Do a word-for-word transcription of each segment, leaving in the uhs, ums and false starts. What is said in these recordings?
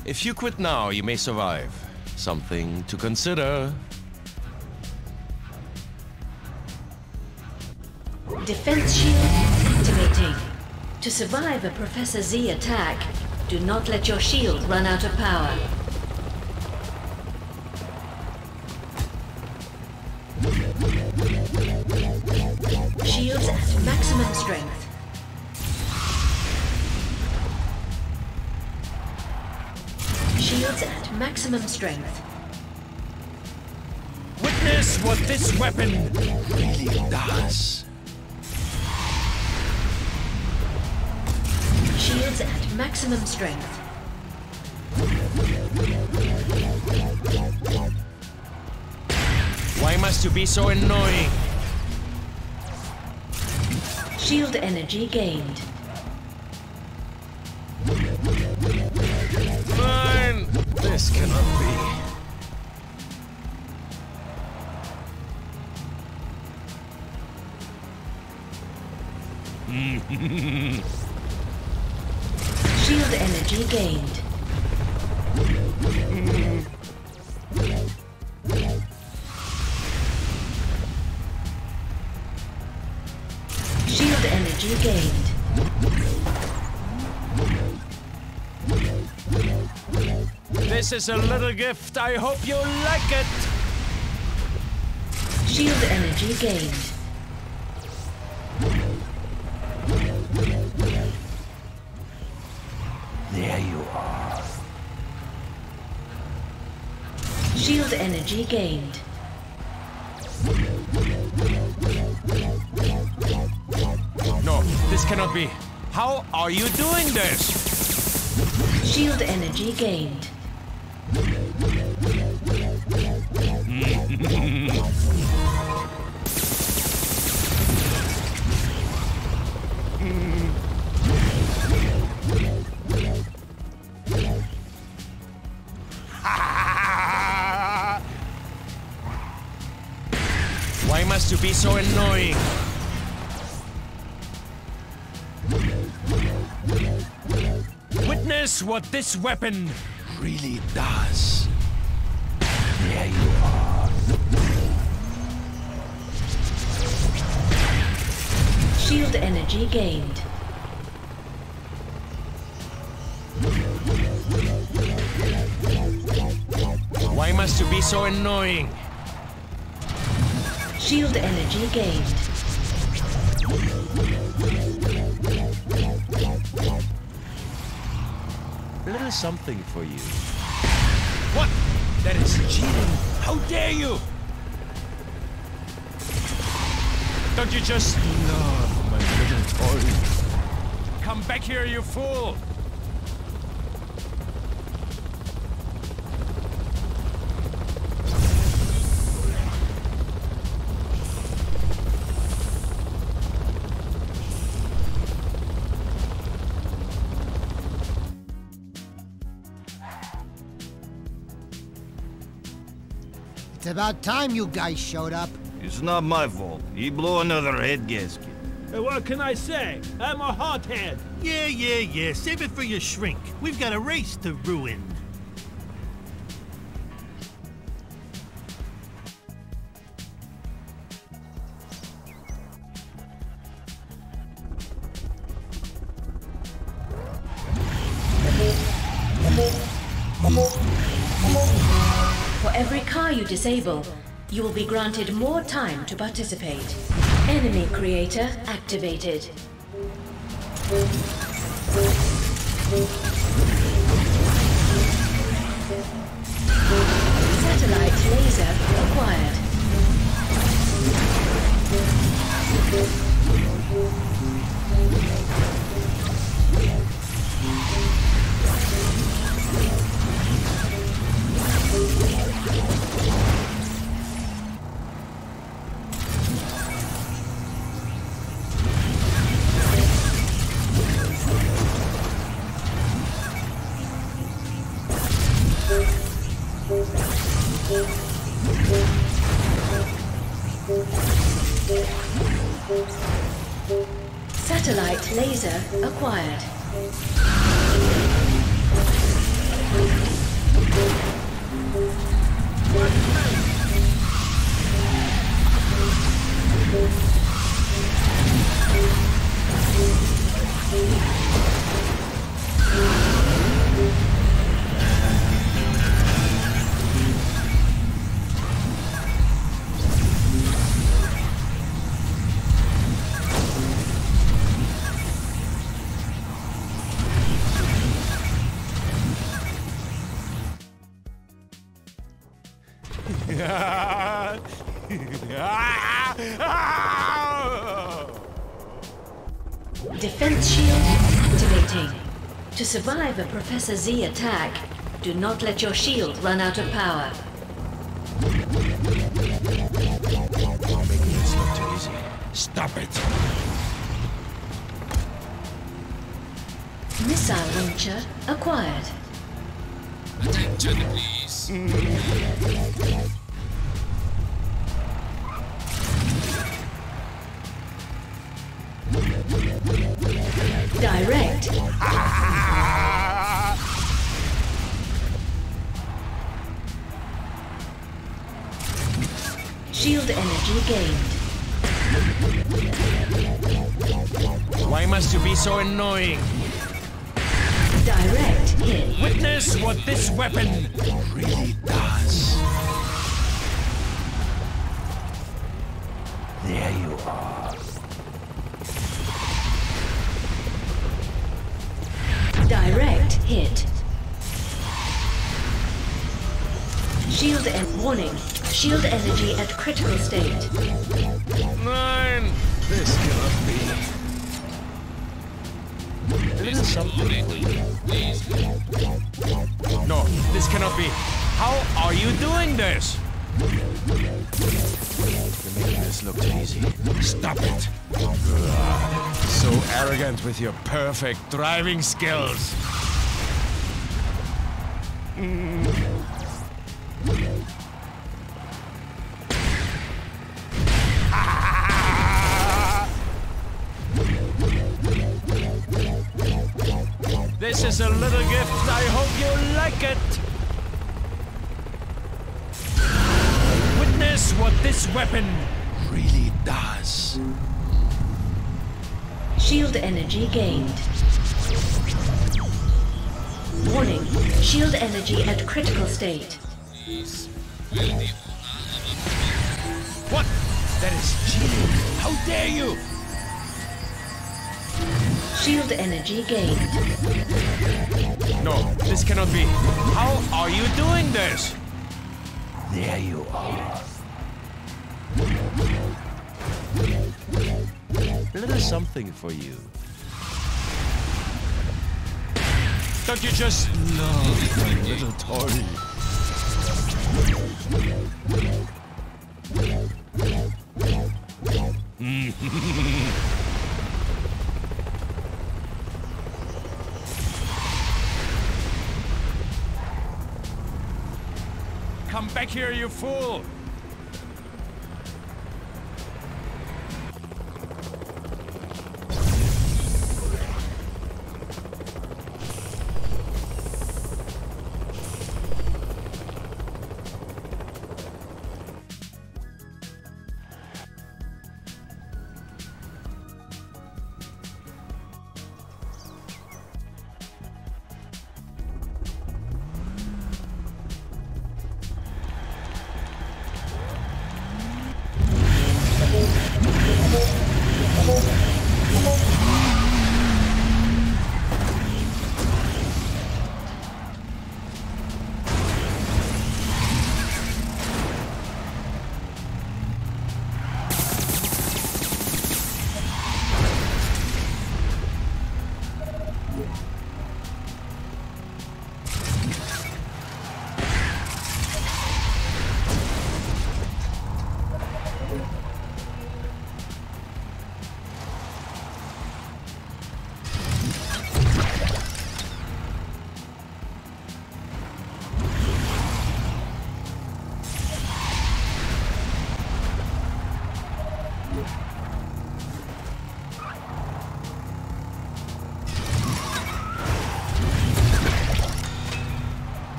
If you quit now, you may survive. Something to consider. Defense shield activating. To survive a Professor Z attack, do not let your shield run out of power. Shields at maximum strength. Shields at maximum strength. Witness what this weapon really does. Shields at maximum strength. Why must you be so annoying? Shield energy gained. Fine. This cannot be. Shield energy gained. Shield energy gained. This is a little gift. I hope you like it. Shield energy gained. There you are. Shield energy gained. No, this cannot be. How are you doing this? Shield energy gained. Why must you be so annoying? Witness what this weapon really does. There you are. Shield energy gained. Why must you be so annoying? Shield energy gained. A little something for you. What? That is cheating. How dare you? Don't you just love my little toy? Come back here, you fool! It's about time you guys showed up. It's not my fault. He blew another head gasket. What can I say? I'm a hothead. Yeah, yeah, yeah. Save it for your shrink. We've got a race to ruin. For every car you disable, you will be granted more time to participate. Enemy creator activated. Satellite laser acquired. Satellite laser acquired. Defense shield activating. To survive a Professor Z attack, do not let your shield run out of power. You're making this look too easy. Stop it! Missile launcher acquired. Attention, please. Direct. Shield energy gained. Why must you be so annoying? Direct hit. Witness what this weapon really does. There you are. Direct hit. Shield and warning. Shield energy at critical state. Nine. This cannot be. There is something for you. No, this cannot be. How are you doing this? You're making this look too easy. Stop it. Ugh, so arrogant with your perfect driving skills. Mm. This is a little gift. I hope you like it. Witness what this weapon really does. Shield energy gained. Warning. Shield energy at critical state. What? That is cheating. How dare you? Shield energy gained. No, this cannot be. How are you doing this? There you are. A little something for you. Don't you just love my little toy? Come back here, you fool!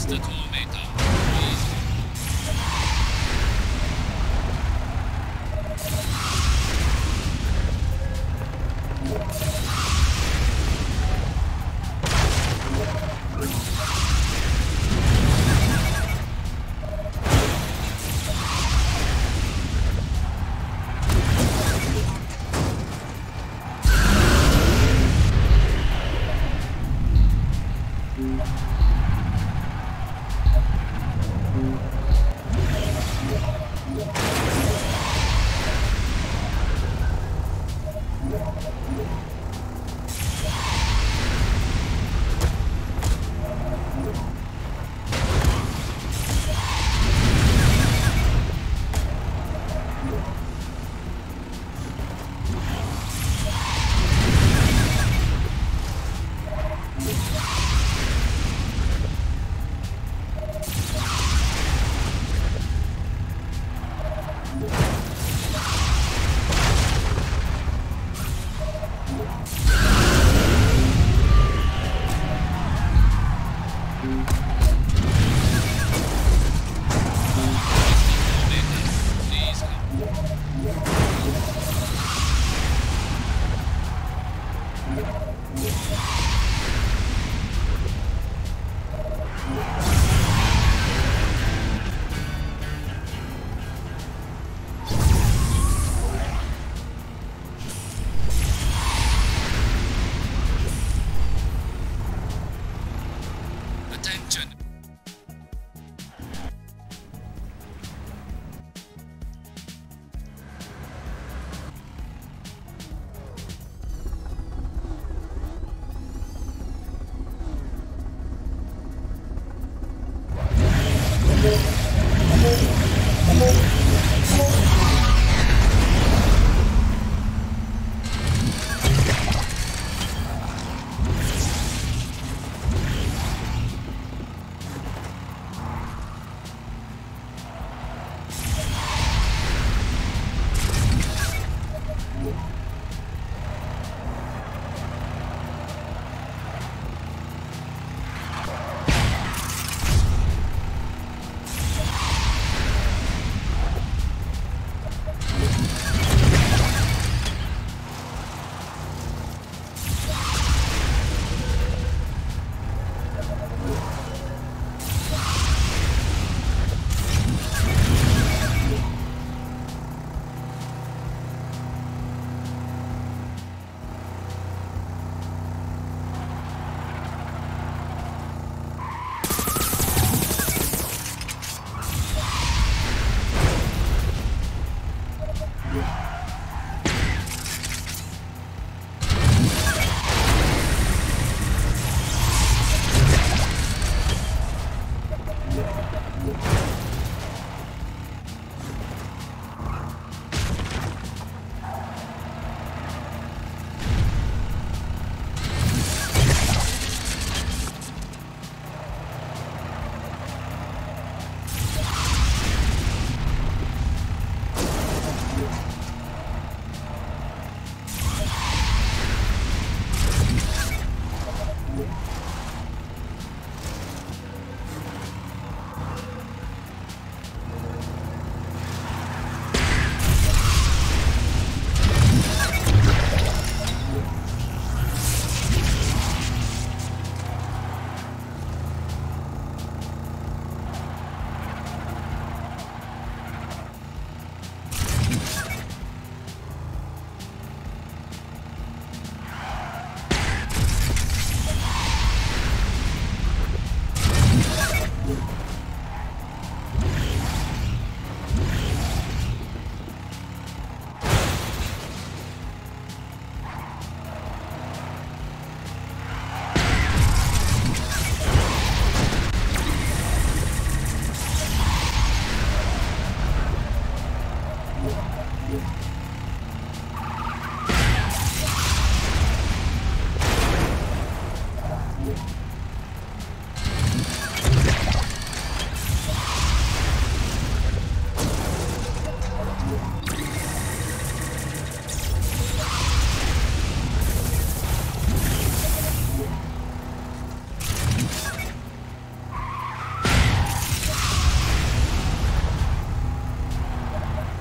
the tormentor. Please. Attention.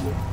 Huh?